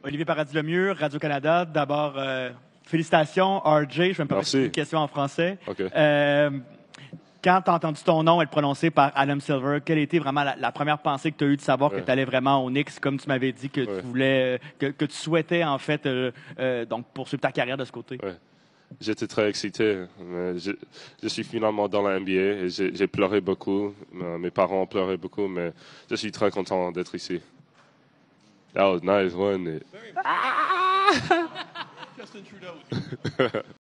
Olivier Paradis-Lemieux, Radio-Canada. D'abord, félicitations, RJ. Je vais me permettre une question en français. Okay. Quand tu as entendu ton nom être prononcé par Adam Silver, quelle était vraiment la première pensée que tu as eue de savoir que tu allais vraiment au Knicks, comme tu m'avais dit que tu voulais, que tu souhaitais en fait donc poursuivre ta carrière de ce côté? J'étais très excité. Je suis finalement dans la NBA et j'ai pleuré beaucoup. Mes parents ont pleuré beaucoup, mais je suis très content d'être ici. That was nice, wasn't it? Justin Trudeau.